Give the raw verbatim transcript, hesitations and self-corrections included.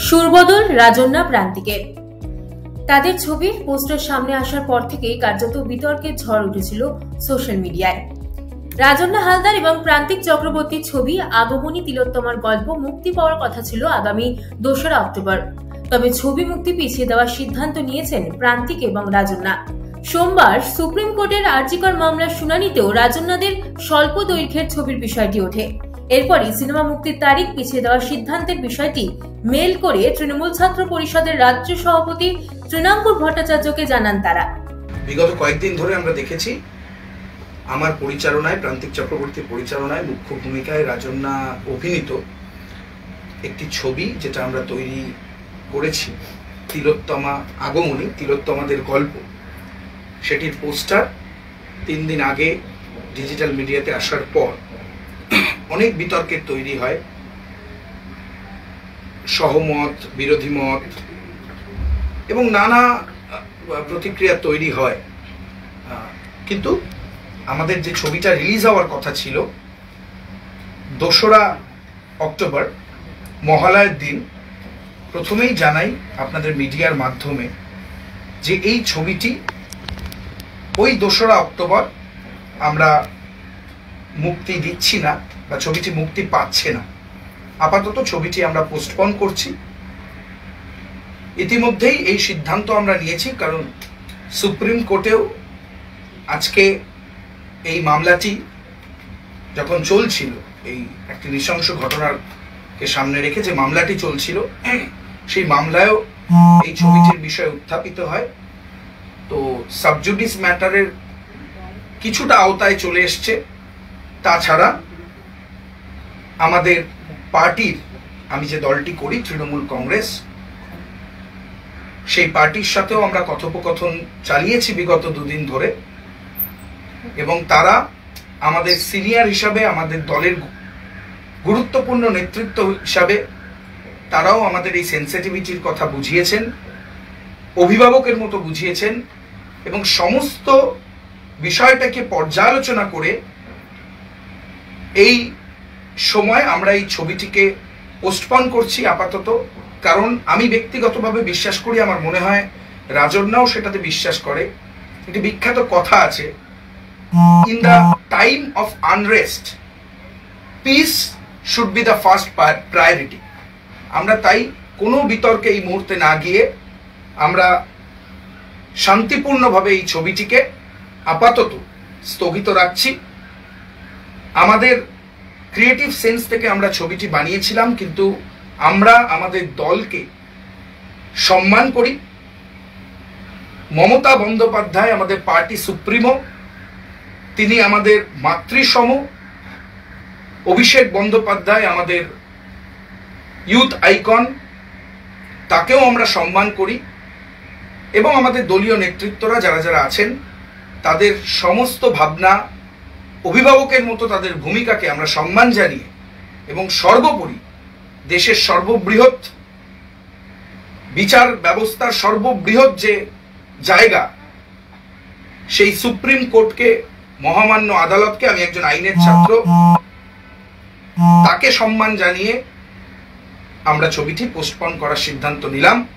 সুরবদল রাজন্যা প্রান্তিকের। তাদের ছবির পোস্টার সামনে আসার পর থেকেই কার্যত বিতর্কের ঝড় উঠেছিল সোশ্যাল মিডিয়ায়। রাজন্যা হালদার এবং প্রান্তিক চক্রবর্তীর ছবি আগমনী তিলোত্তমার গল্প মুক্তি পাওয়ার কথা ছিল আগামী দোসরা অক্টোবর। তবে ছবি মুক্তি পিছিয়ে দেওয়ার সিদ্ধান্ত নিয়েছেন প্রান্তিক এবং রাজন্যা। সোমবার সুপ্রিম কোর্টের আরজিকর মামলার শুনানিতেও রাজন্যাদের স্বল্প দৈর্ঘ্যের ছবির বিষয়টি ওঠে। এরপরই সিনেমা মুক্তির তারিখ পিছিয়ে দেওয়ার সিদ্ধান্তের বিষয়টি মেল করে তৃণমূল ছাত্র পরিষদের রাজ্য সভাপতি তৃণাঙ্কুর ভট্টাচার্যকে জানান তারা। বিগত কয়েকদিন ধরে আমরা দেখেছি আমার পরিচালনায়, প্রান্তিক চক্রবর্তীর পরিচালনায় মুখ্য ভূমিকায় রাজন্যা অভিনীত একটি ছবি যেটা আমরা তৈরি করেছি, তিলোত্তমা আগমনী, তিলোত্তমাদের গল্প, সেটির পোস্টার তিন দিন আগে ডিজিটাল মিডিয়াতে আসার পর অনেক বিতর্কের তৈরি হয়, সহমত, বিরোধী মত এবং নানা প্রতিক্রিয়া তৈরি হয়। কিন্তু আমাদের যে ছবিটা রিলিজ হওয়ার কথা ছিল দোসরা অক্টোবর মহালয়ার দিন, প্রথমেই জানাই আপনাদের মিডিয়ার মাধ্যমে যে এই ছবিটি ওই দোসরা অক্টোবর আমরা মুক্তি দিচ্ছি না বা ছবিটি মুক্তি পাচ্ছে না। আপাতত ছবিটি আমরা পোস্টপন করছি। ইতিমধ্যেই এই সিদ্ধান্ত আমরা নিয়েছি, কারণ সুপ্রিম কোর্টেও আজকে এই মামলাটি যখন চলছিল, এই একটি নৃশংস ঘটনাকে সামনে রেখে যে মামলাটি চলছিল, সেই মামলায়ও এই ছবিটির বিষয় উত্থাপিত হয়। তো সাবজুডিস ম্যাটারের কিছুটা আওতায় চলে এসছে। তাছাড়া আমাদের পার্টির, আমি যে দলটি করি তৃণমূল কংগ্রেস, সেই পার্টির সাথেও আমরা কথোপকথন চালিয়েছি বিগত দুদিন ধরে, এবং তারা আমাদের সিনিয়র হিসাবে, আমাদের দলের গুরুত্বপূর্ণ নেতৃত্ব হিসাবে তারাও আমাদের এই সেন্সিটিভিটির কথা বুঝিয়েছেন, অভিভাবকের মতো বুঝিয়েছেন, এবং সমস্ত বিষয়টাকে পর্যালোচনা করে এই সময় আমরা এই ছবিটিকে পোস্টপন করছি আপাতত। কারণ আমি ব্যক্তিগতভাবে বিশ্বাস করি, আমার মনে হয় রাজন্যাও সেটাতে বিশ্বাস করে, একটি বিখ্যাত কথা আছে, in the time of unrest peace should be the first priority. আমরা তাই কোনো বিতর্কে এই মুহূর্তে না গিয়ে আমরা শান্তিপূর্ণভাবে এই ছবিটিকে আপাতত স্থগিত রাখছি। আমাদের ক্রিয়েটিভ সেন্স থেকে আমরা ছবিটি বানিয়েছিলাম, কিন্তু আমরা আমাদের দলকে সম্মান করি। মমতা বন্দ্যোপাধ্যায় আমাদের পার্টি সুপ্রিমো, তিনি আমাদের মাতৃসম। অভিষেক বন্দ্যোপাধ্যায় আমাদের ইউথ আইকন, তাকেও আমরা সম্মান করি। এবং আমাদের দলীয় নেতৃত্বরা যারা যারা আছেন, তাদের সমস্ত ভাবনা, অভিভাবকের মতো তাদের ভূমিকাকে আমরা সম্মান জানিয়ে, এবং সর্বোপরি দেশের সর্ববৃহৎ বিচার ব্যবস্থার সর্ববৃহৎ যে জায়গা, সেই সুপ্রিম কোর্টকে, মহামান্য আদালতকে, আমি একজন আইনের ছাত্র, তাকে সম্মান জানিয়ে আমরা ছবিটি পোস্টপন করার সিদ্ধান্ত নিলাম।